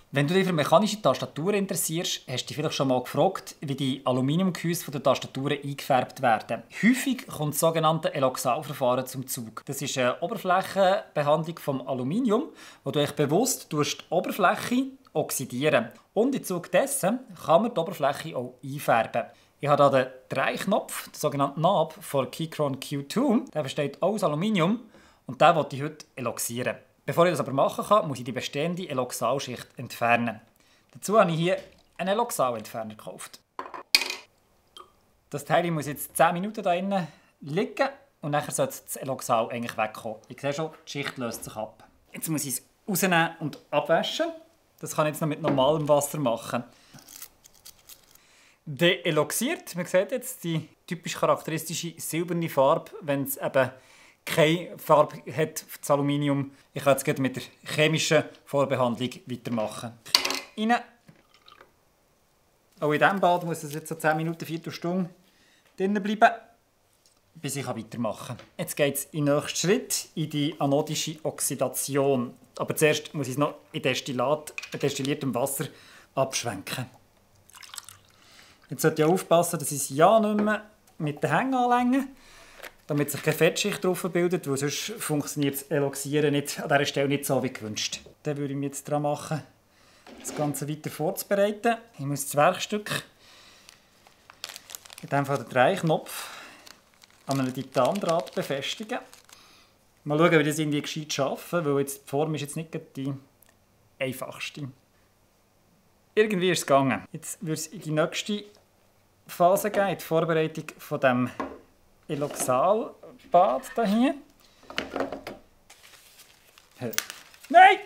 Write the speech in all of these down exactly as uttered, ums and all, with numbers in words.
Wenn du dich für mechanische Tastaturen interessierst, hast du dich vielleicht schon mal gefragt, wie die Aluminiumgehäuse der Tastaturen eingefärbt werden. Häufig kommt das sogenannte Eloxal-Verfahren zum Zug. Das ist eine Oberflächenbehandlung vom Aluminium, wo du dich bewusst die Oberfläche oxidieren. Und im Zuge dessen kann man die Oberfläche auch einfärben. Ich habe hier den Dreiknopf, den sogenannten Knob von Keychron Q zwei. Der besteht aus Aluminium und den möchte ich heute eloxieren. Bevor ich das aber machen kann, muss ich die bestehende Eloxalschicht entfernen. Dazu habe ich hier einen Eloxalentferner gekauft. Das Teil muss jetzt zehn Minuten hier drinnen liegen und dann sollte das Eloxal eigentlich wegkommen. Ich sehe schon, die Schicht löst sich ab. Jetzt muss ich es rausnehmen und abwaschen. Das kann ich jetzt noch mit normalem Wasser machen. Deeloxiert, man sieht jetzt die typisch charakteristische silberne Farbe, wenn es eben keine Farbe hat für das Aluminium. Ich kann jetzt mit der chemischen Vorbehandlung weitermachen. Rein. Auch in diesem Bad muss es jetzt so zehn Minuten, Viertelstunde drinnen bleiben, bis ich weitermachen kann. Jetzt geht es in den nächsten Schritt in die anodische Oxidation. Aber zuerst muss ich es noch in Destillat, destilliertem Wasser abschwenken. Jetzt sollte ich aufpassen, dass ich es ja nicht mehr mit den Hängen anlänge, damit sich keine Fettschicht drauf bildet, weil sonst funktioniert das Eloxieren nicht, an dieser Stelle nicht so wie gewünscht. Dann würde ich mich jetzt daran machen, das Ganze weiter vorzubereiten. Ich muss das Werkstück, in diesem Fall den Dreiknopf, an einem Titandraht befestigen. Mal schauen, wie das irgendwie gescheit schaffe, weil jetzt die Form ist jetzt nicht die einfachste. Irgendwie ist es gegangen. Jetzt wird es in die nächste Phase gehen, die Vorbereitung von dem Eloxalbad hier. Nein!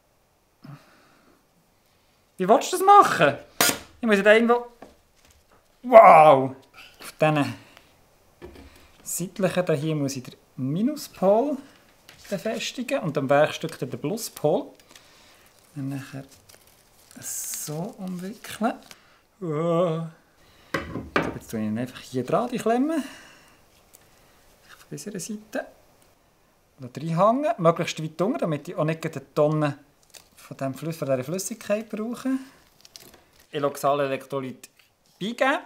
Wie willst du das machen? Ich muss da irgendwo... Wow! Auf diesen seitlichen hier muss ich den Minuspol befestigen und am Werkstück den Pluspol. Und nachher so umwickeln. Oh. Jetzt tue ich ihn einfach hier dran, die Klemme. Auf dieser Seite. Und reinhängen, möglichst weit unten, damit ich auch nicht eine Tonne von, dem Flüss, von dieser Flüssigkeit brauche. Eloxalelektrolyt beigeben.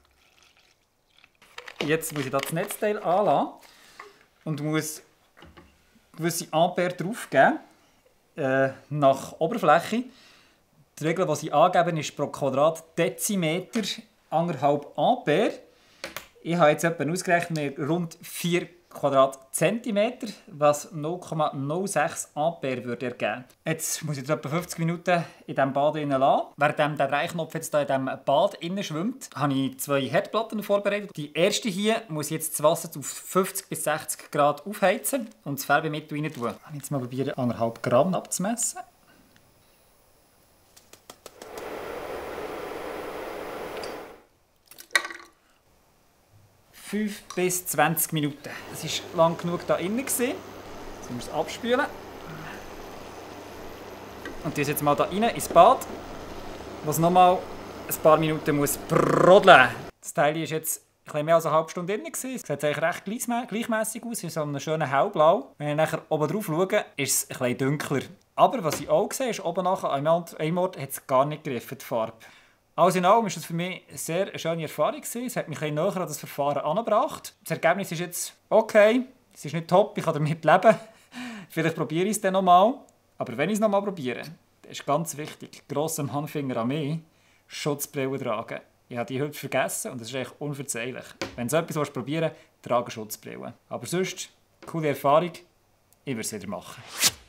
Jetzt muss ich das Netzteil anlassen und muss gewisse Ampere draufgeben, äh, nach Oberfläche. Die Regel, die sie angeben, ist pro Quadratdezimeter eins Komma fünf Ampere. Ich habe jetzt etwa ausgerechnet rund vier Quadratzentimeter, was null Komma null sechs Ampere würde ergeben. Jetzt muss ich etwa fünfzig Minuten in diesem Bad lassen. Während der Dreiknopf jetzt hier in diesem Bad schwimmt, habe ich zwei Herdplatten vorbereitet. Die erste hier muss ich jetzt das Wasser auf fünfzig bis sechzig Grad aufheizen und das Färbemittel rein tun. Ich werde jetzt mal probieren, eins Komma fünf Gramm abzumessen. fünf bis zwanzig Minuten. Das war lang genug da innen. Jetzt müssen wir es abspülen. Und das jetzt mal da rein ins Bad, was noch mal ein paar Minuten muss brodeln. Das Teil ist jetzt ein bisschen mehr als eine halbe Stunde drin. Es sieht eigentlich recht gleichmäßig aus, in so einem schönen hellblau. Wenn ich nachher oben drauf schaue, ist es ein bisschen dunkler. Aber was ich auch sehe, ist, oben nachher an einem Ort hat es gar nicht gegriffen, die Farbe. Alles in allem war das für mich eine sehr schöne Erfahrung. Es hat mich ein bisschen näher an das Verfahren angebracht. Das Ergebnis ist jetzt okay. Es ist nicht top, ich kann damit leben. Vielleicht probiere ich es dann nochmal. Aber wenn ich es nochmal probiere, dann ist ganz wichtig, grossem Handfinger an mich, Schutzbrille tragen. Ich habe die heute vergessen und das ist eigentlich unverzeihlich. Wenn du etwas probieren willst, trage Schutzbrille. Aber sonst, coole Erfahrung, ich würde es wieder machen.